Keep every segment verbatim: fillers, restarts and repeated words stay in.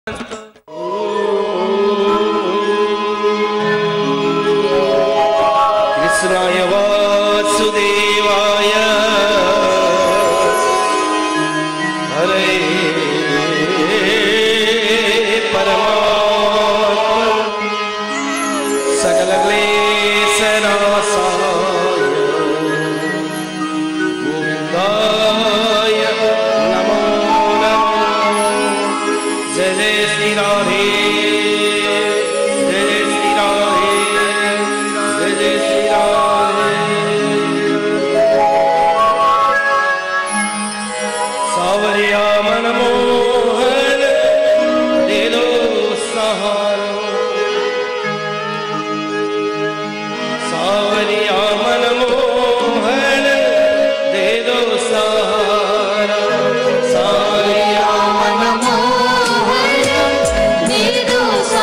कृष्णाय वासुदेवाय हरे परमात्मा सकल क्लेशनाशाय गोविंदाय नमो नमः। जय जय श्री राधे, जय जय श्री राधे, जय जय श्री राधे। सावरिया मनमोहन दे दो सहारा, सावरिया मनमोहन दे दो सहारा, सावरिया मनमोहन दे दो सहारा।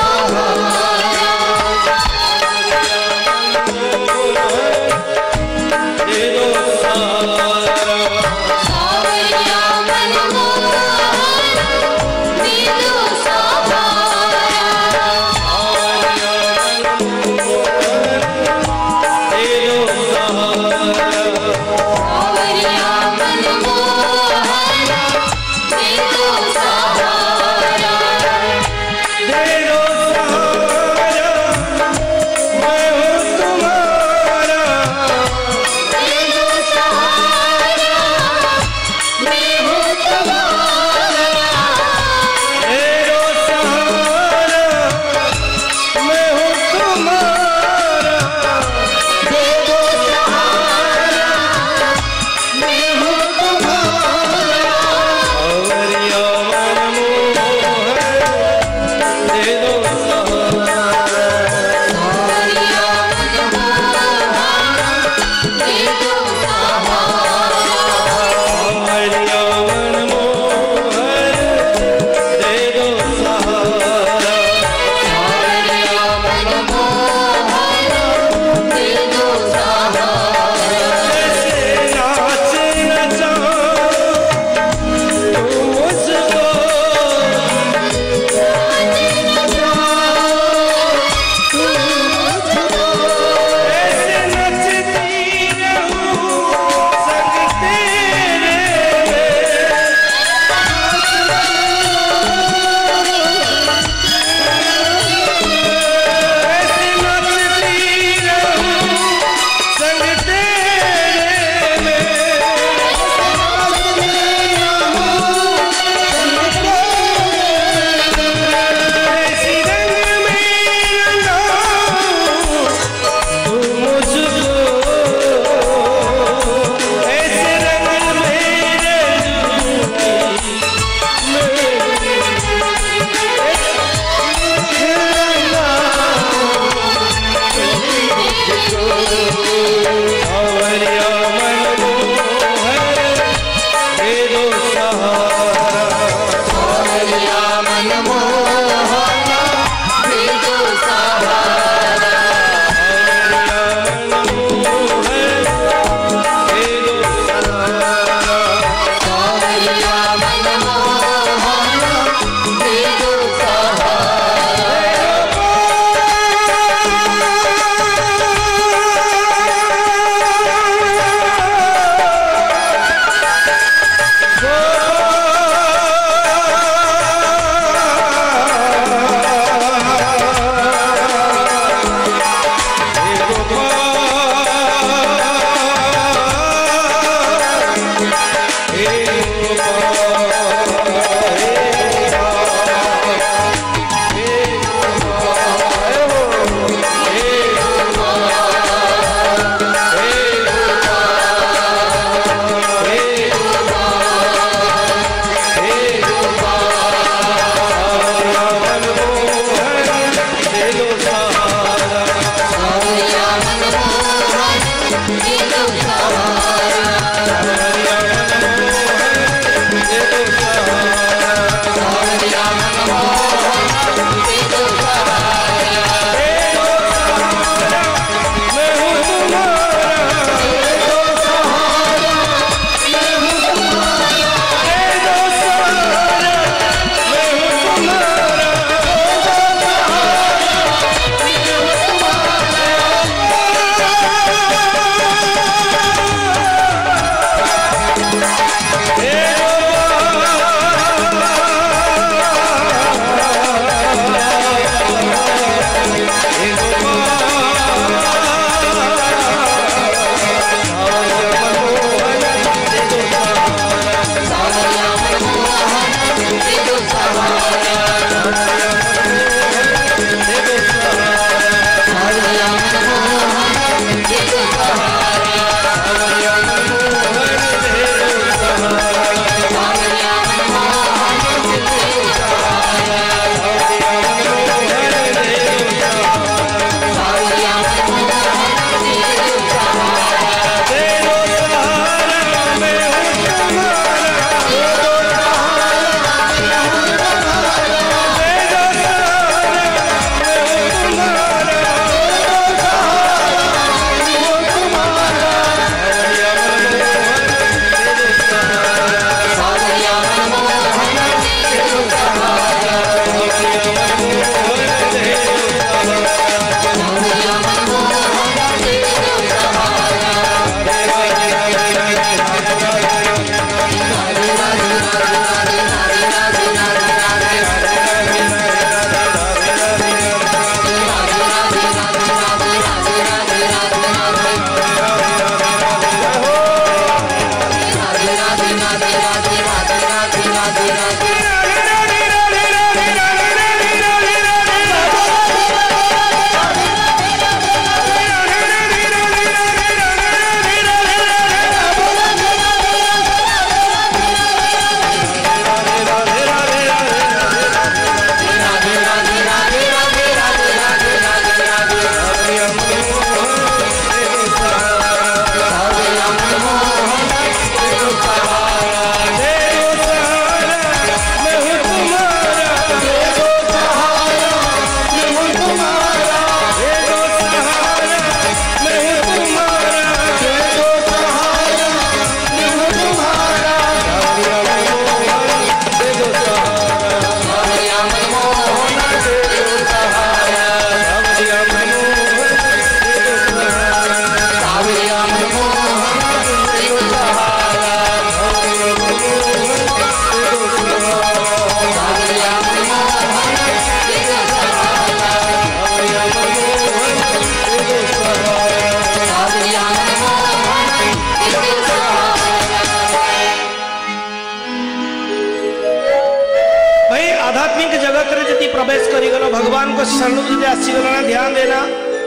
प्रवेश करीगल भगवान को शरण जी आसीगल ना ध्यान देना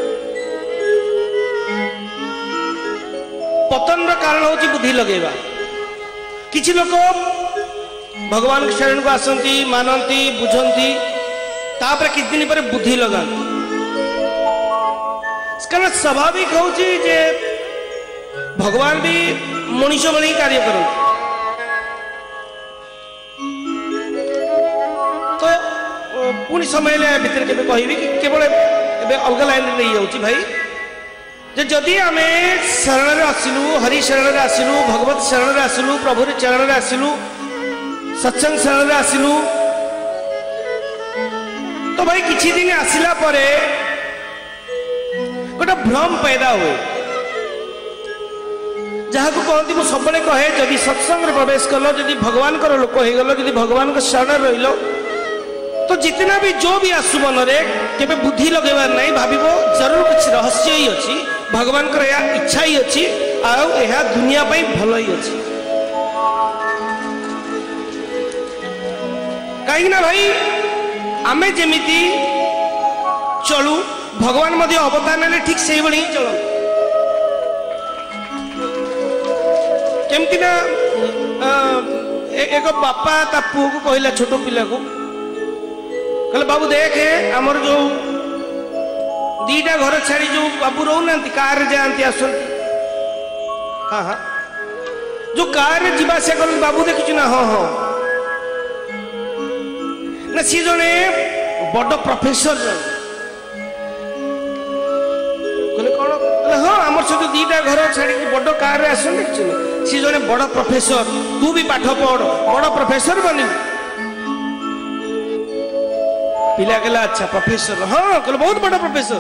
पतन कारण हूँ बुद्धि लगेगा किसी लोग भगवान के शरण को आसती मानती बुझंती तापर किछ दिन पर बुद्धि लगा कारण स्वाभाविक हूँ जे भगवान भी मनुष्य भली कार्य करते तो पुणी समय भितर के कहबी कि केवल अलग लाइन नहीं जाऊँ भाई जे जदि आम शरण आसलु हरि शरण आसलु भगवत शरण आसलु प्रभु चरण आसलु सत्संग शरण आसलु तो भाई किछि दिन आसिला परे गोटे भ्रम पैदा हुए जहाँ को कहती मुझे सब कहे जदि सत्संग प्रवेश कल जदि भगवान को लोक हो गल जदि भगवान को शरण रहिल तो जितना भी जो भी आसु मन के बुद्धि लगेबार नहीं भाव जरूर कुछ रहस्य ही अच्छी भगवान को इच्छा ही अच्छी आ दुनिया पाई भल ही अच्छी कहीं ना भाई आमे जेमिति चलू भगवान मध्य अवतार ने ठीक से ही चल केमती ना एक बापा ता पुओ को कहला छोट पिला को कहले बाबू देख आमर जो दीटा घर छाड़ी जो बाबू रोना कार जाती आस हाँ हाँ जो कार जावासिया कर बाबू देखु ना हाँ हाँ ना सी जने बड़ प्रोफेसर कहले कौन हाँ आमर सहित दीटा घर छाड़ी बड़ कार आस सी जने बड़ प्रोफेसर तू भी पाठ पढ़ बड़ प्रोफेसर बनी पिला कहला अच्छा प्रोफेसर हाँ कहले बहुत बड़ा प्रोफेसर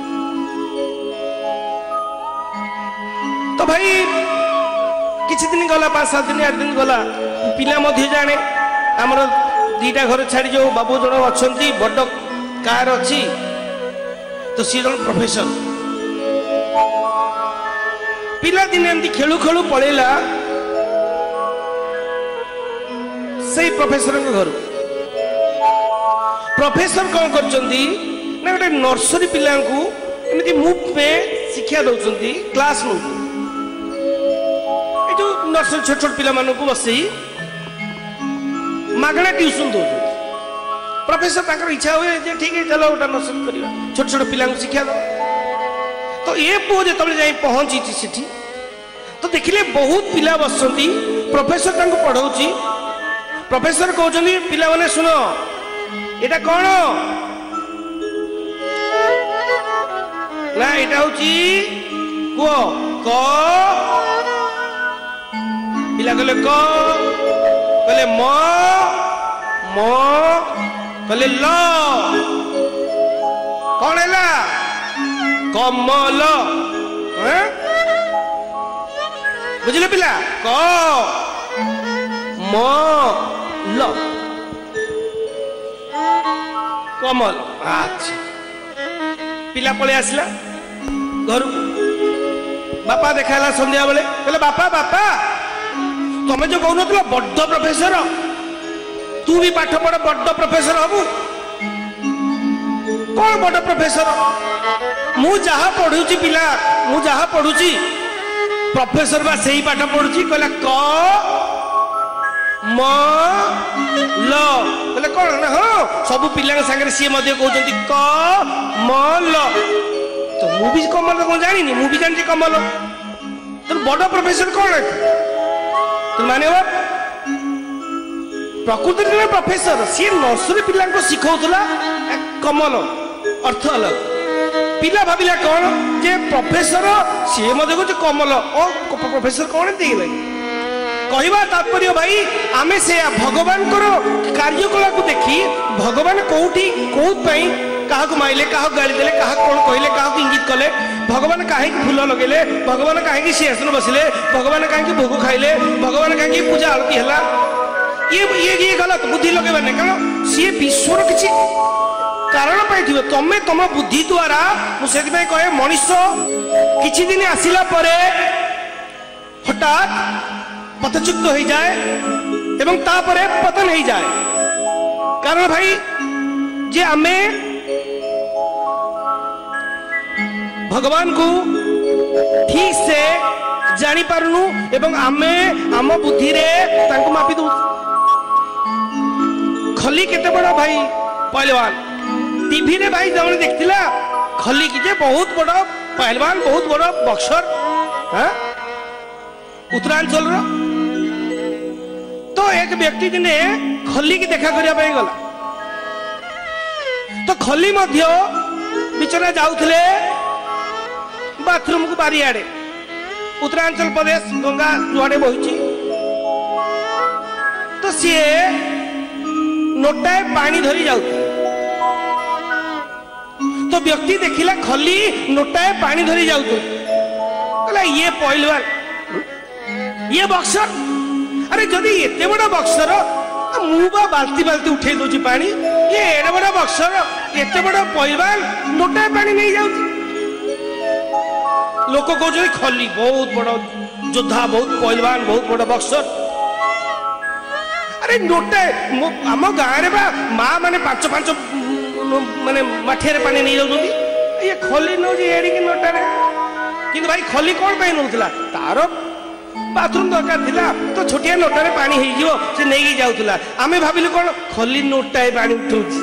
तो भाई किसी दिन गला पांच सात दिन आठ दिन गला पिला मध्य जाने आमर दीटा घर छाड़ी जो बाबू जन अच्छा बड़ कार अच्छी तो सी जन प्रोफेसर पिला दिन एमती खेलु खेलु पड़ेला से प्रोफेसर घर प्रोफेसर कौन करचंदी ना गोटे नर्सरी पिला एमती मुव में शिक्षा दौरान क्लास नौ जो नर्सरी छोट छोट पिला मानू बसई मागणा ट्यूशन दौ प्रोफेसर ताकर इच्छा हुए जे ठीक है चलो गोटा नर्सरी करवा छोट छोट पिला शिक्षा दो तो ये पुओ जो जाई पहुंची सेठी तो देखिले बहुत पिला बसती प्रोफेसर तांको पढ़ाउची प्रोफेसर कहउचंदी पिला माने सुनो एटा कौन ना एटा होची को क पिला कहले क कहले म म कहले ल कौन हैला कमल हैं बुझले पिला क म ल कमल अच्छा पिला पड़े आसला घर बापा देखा संध्या बेले कहले बापा बापा तुम जो कहून बड़ प्रोफेसर तू भी पाठ पढ़ बड़ प्रोफेसर हबू कौन बड़ प्रोफेसर मु जहा पढ़ुची पिला मु जहा पढ़ुची प्रोफेसर बा सही पाठ पढ़ुची कहला क म ल कहले कौन ना हाँ सब पिला सागर सी कहते क म ल तो मु भी कमल कौन जानी मु भी जानी कमल तो बड़ प्रोफेसर कौन है तो माने प्रकृति में प्रोफेसर सी नर्सरी पिला शिखाऊला कमल अर्थ अलग पिला भाविला कौन जे प्रोफेसर सी कहते कमल और प्रोफेसर कौन देख कहवा तात्पर्य भाई आम से भगवान कार्यकला को देखी भगवान कौटी कौन क्या माइले क्या गाड़ी देले क्या कौन कहले क्या इंगित कले भगवान कहीं फूल लगे भगवान कहीं सिंहासन बसिले भगवान कहीं भोग खाइले भगवान कहीं पूजा आरती है ये ये ये गलत बुद्धि लगेबार नहीं कारण सी विश्वर किसी कारण पाई तमें तुम बुद्धि द्वारा मुझे कहे मनुष्य किछि दिन आसिला परे हठात पथच्युत हो जाए एवं तापरे पतन हो जाए कारण भाई जे आमे भगवान को ठीक से जानी पारुनु एवं आमे आम बुद्धि रे तांको मापी दउ। खली केते बड़ा भाई पहलवान टीवी रे भाई जमने देखतिला खली की जे बहुत बड़ा पहलवान बहुत बड़ा बॉक्सर हाँ उत्तरांचल रो। तो एक व्यक्ति दिने खली की देखा करिया पाई गला तो खली मध्य बिचरा जाउथले बाथरूम को बारी आड़े उत्तरांचल प्रदेश गंगा जुआड़े बही तो सी नोटाए पानी धरी जाऊ तो व्यक्ति देखिला खली नोटाए पानी धरी जाऊ कहला ये पहलवान ये बक्सर अरे जदि एते बड़ा बक्सर मुबा बाल्टी बाल्टी उठे दोची पानी ये एडे बड़ा बक्सर एते बड़ा पहलवान नोटाए पानी नहीं जाऊ। लोक कह खली बहुत बड़ा योद्धा बहुत पहलवान बहुत बड़ा बक्सर अरे नोटे आम गाँव में बा माँ माने पांच पांच माने माठिया पानी नहीं जाऊँ ये खली नौ एड़िकी नोटारे कि भाई खली कौन पाई नौला तार बाथरूम दरकार थिला तो छोटिया नोटारे पानी हो से नहीं जाऊला आमे भाविलु कौन खली नोटाए पानी उठाऊँ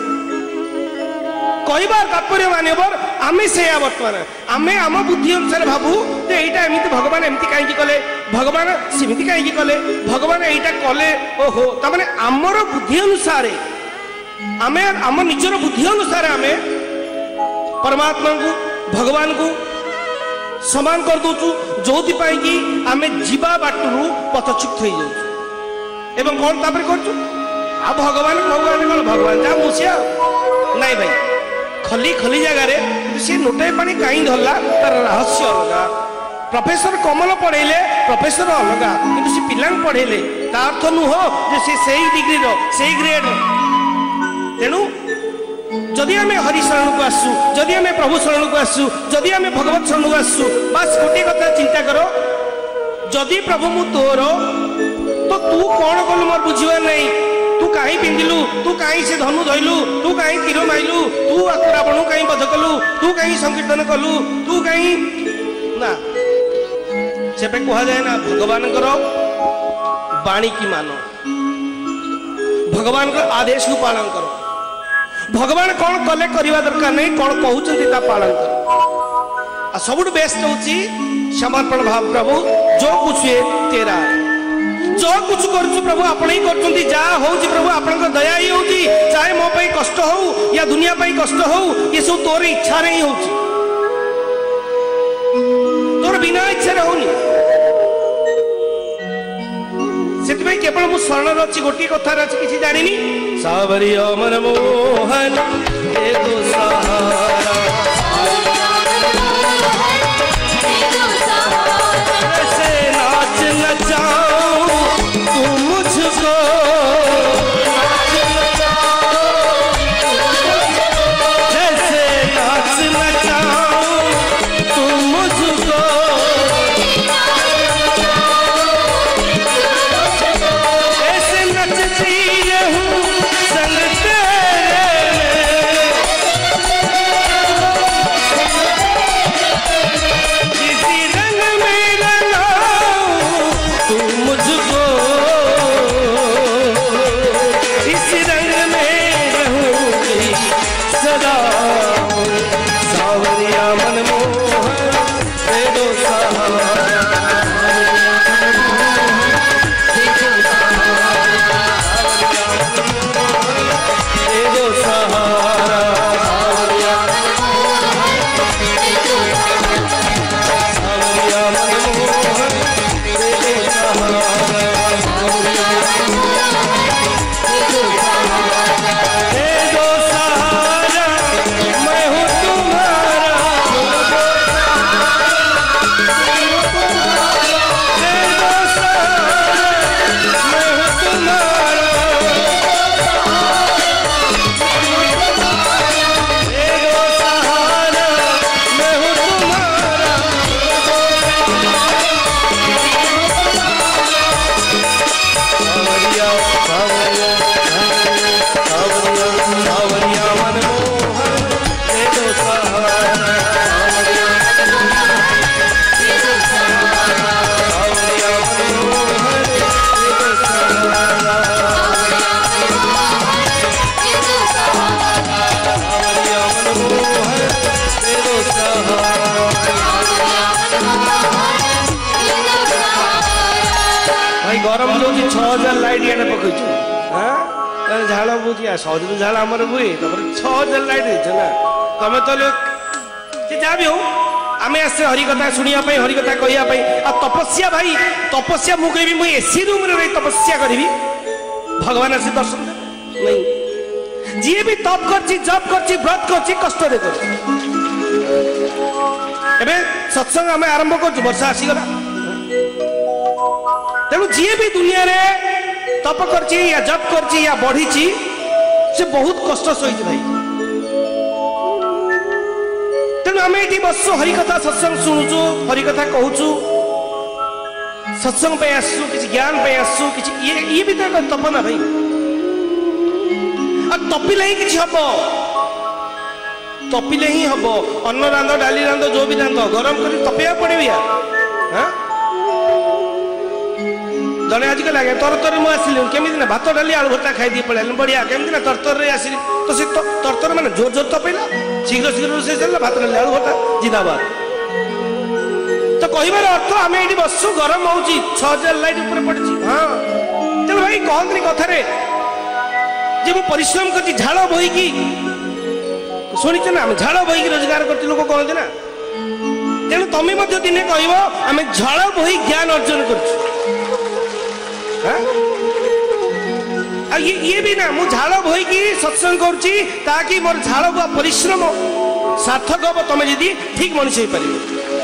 कहबार तात्पर्य मानवर आमे से बर्तमान आमे आम बुद्धि अनुसार भावु जे एटा एमती भगवान एमती कहीं कले भगवान सेमती कहीं कले भगवान एटा कले ओहो तमाने आमर बुद्धि अनुसार आमे आम निजर बुद्धि अनुसार आमे परमात्मा को भगवान को समान कर दोचु जोथि पाई कि आमे जीवा बाटरू पथच्युत हो जाउछु एवं कोन तापर करछु आ भगवान भगवान कोन भगवान जा मुसिया नहीं भाई खली खली जगार सी नोटाए पानी कहीं धरला तार रहस्य अलग प्रोफेसर कमल पढ़ेले प्रोफेसर अलग कि पिला पढ़ेले तार अर्थ नुह जे से डिग्री से ग्रेड तेणु जदि आम हरि शरण को आसु जदि आम प्रभु शरण को आसु जदि आम भगवत शरण को आसु बस गोटे कथा चिंता कर जदि प्रभु मु तोर तो तू कौन कलु मोर बुझीबार नहीं तू कहीं पिंधिलु तू कहीं से धनु धइलु तू कहीं तीर माइलु तू रावण कहीं बध कलु तू कहीं संकीर्तन कलु तू कहीं ना से पे कहा जाए ना भगवान बाणी की मानो भगवान आदेश को पालन करो भगवान कौन कले करवा दरकार नहीं कौन कहते पालन कर सब बेस्ट होची समर्पण भाव प्रभु जो कुछ है तेरा जो कुछ करूँ प्रभु आपण ही कर जहाँ हो प्रभु आपण दया ही होची चाहे मो पाई कष्ट हो या दुनिया पाई कष्ट हो ये सब तोर इच्छा नहीं हो तोर बिना इच्छा होनी से केवल मु शरण अच्छी गोटे कथार अच्छी किसी जानी सावरिय मन मोहन नाच नचाओ तू मुझको जैसे नाच नचाओ तू मुझको ऐसे नचती रहूं संग तेरे किसी रंग में लगाओ तू मुझको इस रंग में रहूंगी सदा सावरिया मन मोहन दे दो सहारा दे दो सहारा सावरिया मन मोहन दे दो सहारा दे दो सहारा गरम जो छह हजार लाइट इे पकड़ हाँ झाड़ बुझी सबदिन झाड़ आम बुए छह हजार लाइट देच ना तुम तो जहाँ भी हो आम आस हरिकथा शुणापी हरिकथा कहवाई आ तपस्या भाई तपस्या मुझे कह मुझे एसी रूम रही तपस्या करी भगवान आसी दर्शन नहीं जी भी तप कर जप कर व्रत कर कष्ट कर सत्संग आम आरंभ कर वर्षा आसीगला तेणु जी भी दुनिया रे तप कर या जप कर या बढ़ी से बहुत कष्ट सही भाई तेणु आम ये बसु हरिकथा सत्संग शुणुचु हरिकथा कहूचु सत्संग पे आसु किसी ज्ञान पे आसु किसी ये ये भी तो तप ना भाई और तपिले ही किसी हम तपिले ही हम अन्न रांध डाली रांध जो भी रांध गरम कर तपे पड़े हाँ जड़े आजिकल आगे तर तर मुझे आसली केमी ना भात डाली आलू भर्ता खाई पड़े बढ़िया केमी ना तर तर आसली तो सी तर तर मैंने जोर जोर तपेला शीघ्र शीघ्र रोषे चलला भात डाली आलू भर्ता जिंदाबाद तो कहबार अर्थ आम ये बसु गरम हो छह हजार लाइट ऊपर पड़ी हाँ तेणु भाई कहते कथार जे मु परिश्रम कर झाड़ बोईकी शुणीच ना झाड़ बोईकी रोजगार करती लोक कहते ना तेणु तुम्हें दिने कह आम झाड़ बोई ज्ञान अर्जन कर ये, ये भी ना मु झाड़ बोईकी सत्संग करुँची मोर झाड़ बुआ परिश्रम सार्थक हम तुम जी ठीक मनुष्य हो पार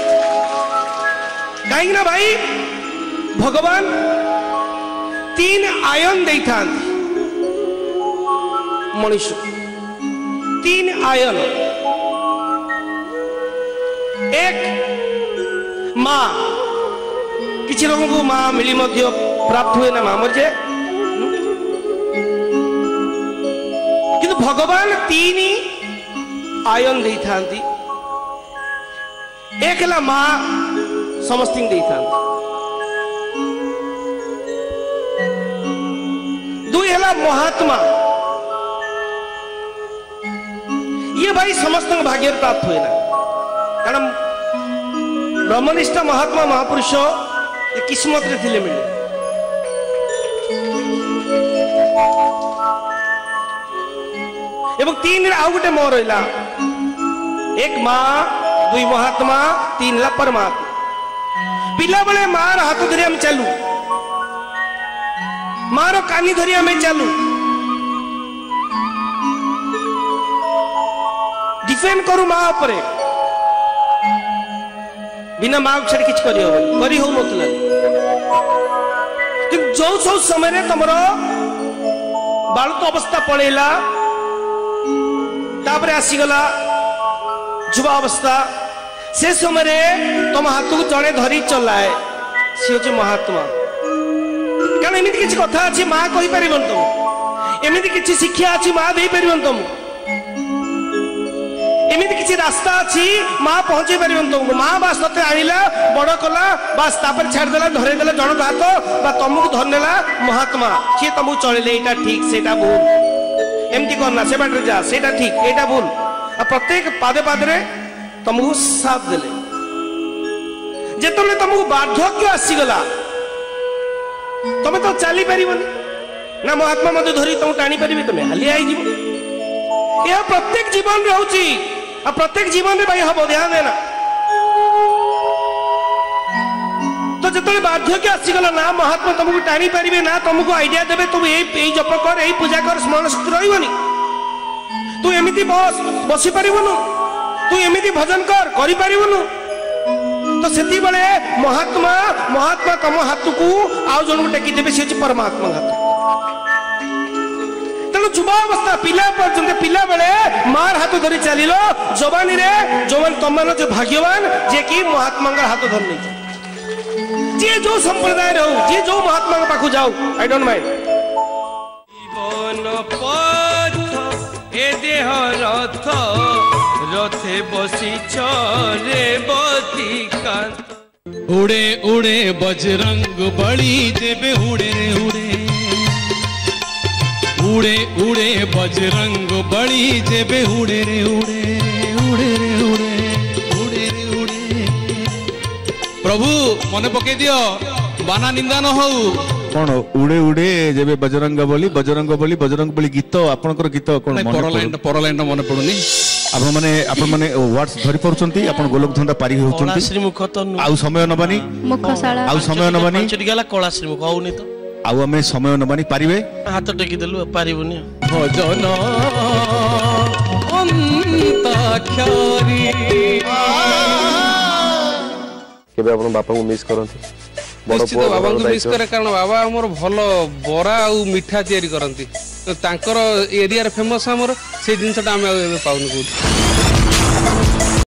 कहीं ना भाई भगवान तीन आयन दे था मनुष्य तीन आयन एक माँ किसी लोगों को माँ मिली मध्य प्राप्त हुए ना माँ मर जाए किंतु भगवान तीन आयन दे था एक है माँ समस्त दे था दुई है महात्मा ये भाई समस्त भाग्य प्राप्त हुए ना कारण ब्रह्मनिष्ठ महात्मा महापुरुष किस्मत रे थिले मिले एवं तीन रे आउ गोटे मोह रहा एक माँ दुई महात्मा तीन ला परमात्मा पिला बेले मार हाथ धरी आम चलू मार कानी धरी आम चलू डिफेंड करू माँ उपरे बिना माँ छाड़ी किसी करी करी हो नतला जो सब समय तुम बालुत अवस्था पड़ेला तापरे आसीगला युवा अवस्था से समय तुम हाथ को जड़े धरी चलाए सी हूँ महात्मा कारण एमती किसी कथा अच्छी माँ कही पार तुम एमती किसी शिक्षा अच्छी माँ दे पार तुम एमती किसी रास्ता अच्छी माँ पहुंचे पार तुमको माँ बास ते आनिला बड़ कला बास तापर छाड़देला धरेदेला जन हाथ तुमको धरनेला महात्मा सी तुमको चलिले यहाँ ठीक से भूल एमती करना से बाटे जा से ठीक यहाँ भूल आ प्रत्येक पादे पादे तुमको साथ देले जेतले तुमको बार्धक्य आसीगला तुम तो चली पारबनी ना महात्मा मत धरी तुम टाणी पारि तुम हालिया यह प्रत्येक जीवन में होची आ प्रत्येक जीवन में भाई हम ध्यान देना तो जितने बार्धक्य आसीगला ना महात्मा तुमको टाणी पारे ना तुमको आइडिया देवे तुम यही जप कर यही पूजा कर स्मरण शक्ति रही तू एमती बस बसी पारबुनु तू एमती भजन कर करि पारबुनु तो सेती बळे महात्मा महात्मा तुम हाथ को आउ जन को टेकी देबे से परमात्मा हाथ तेणु युवावस्था पिला पर्यंत पिला बेले मार हाथ धरी चलिल जवानी रे जवान तुम मान जो भाग्यवान जे कि महात्मा हाथ धर नहीं जे जो संप्रदाय रे हो जे जो महात्मा के पाखु जाओ आई डोंट माइंड जीवन पथ ए देह रथ रथे बसी रे बती कांत उड़े उड़े बजरंग बली देवे उड़े रे उड़े उड़े उड़े बजरंग बली देवे उड़े रे उड़े उड़े रे उड़े उड़े रे उड़े प्रभु मन पके दियो बाना निंदा न हो कौन उड़े उड़े जेबे बजरंग बली बजरंग बली बजरंग बली गीत आपनकर गीत कौन परलाइन परलाइन मन पड़ुनी आपण माने आपण माने वर्ड्स धरि पड़ुचंती आपण गोलोक धंदा पारी होचंती श्रीमुख तो आउ समय नबानी मुखशाला आउ समय नबानी चटी गला कला श्रीमुख आउनी तो आउ हमें समय नबानी पारिबे हाथ टेकी देलु पारिबुनी भजन अंताक्षरी केबे अपन बापा को मिस करंती निश्चित बाबा को मिस करे कारण बाबा हमर भलो बरा और मिठा तयारी करंती तांकर एरिया रे फेमस हमर से जिनसटा हम पाउन को